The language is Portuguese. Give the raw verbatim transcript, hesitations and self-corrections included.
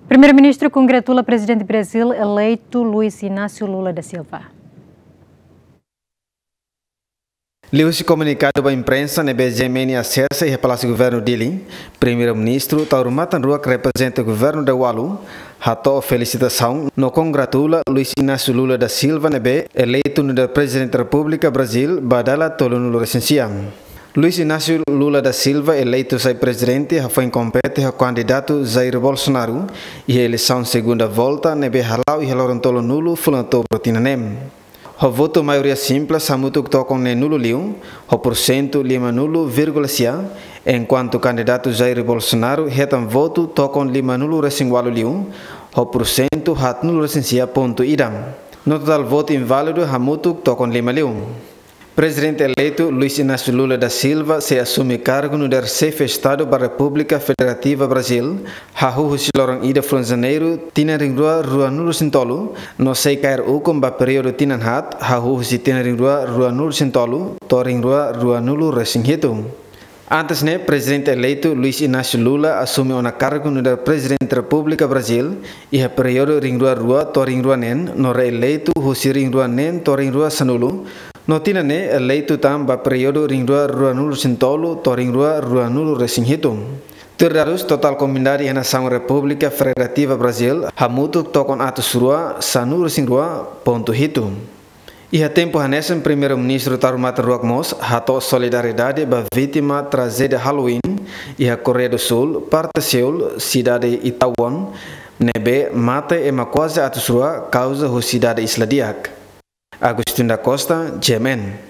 Primeiro-ministro congratula o presidente do Brasil eleito Luiz Inácio Lula da Silva. Leu se comunicado à imprensa na B G M acessa e Palácio do Governo dele. Primeiro-ministro Tauro Matanrua, que representa o governo da Walu, ratou felicitação, no congratula Luiz Inácio Lula da Silva, nebe eleito no presidente da República Brasil, badala tolo no licencia. Luiz Inácio Lula da Silva, eleito sai presidente, foi incompete o candidato Jair Bolsonaro e a eleição segunda volta, nebe halau e halaron tolo nulo, fulantou protinanem. O voto maioria simples, samuto que tocam ne nulo liu, o porcento lima nulo vírgula sia, enquanto o candidato Jair Bolsonaro retam voto tocam lima nulo resingualo liu, o porcento hat nulo resinsia ponto idam. No total voto inválido, hamuto que tocam lima liu. Presidente eleito Luiz Inácio Lula da Silva se assume cargo no chefe Estado da República Federativa Brasil, hahu silorong ida from janeiro, tinaring rua rua nulo sintolo, no sei cair ukum ba período tinan hat, hahu si tinaring rua rua nulo sintolo, toring rua rua nulo resing hitung. Antes ne, presidente eleito Luiz Inácio Lula assume uma cargo no presidente da República Brasil e a período ring rua rua toring rua nen, no reeleito husi ring rua nen toring rua sanulo, no tina ne eleito tam ba período ring rua rua nulo sintolo toring rua rua nulo resing hitung. Terdarus total comunidade e nação República Federativa Brasil hamutu tokon atus rua sanu resing rua ponto hitung. E a tempo hanesen primeiro-ministro Tauro Matanrua Mos hato solidariedade ba vítima tragédia Halloween e a Coreia do Sul, parte Seul, cidade Itaewon, nebe mata e ma quase atus rua causa ho cidade Isladiak. Agustin da Costa, G M N.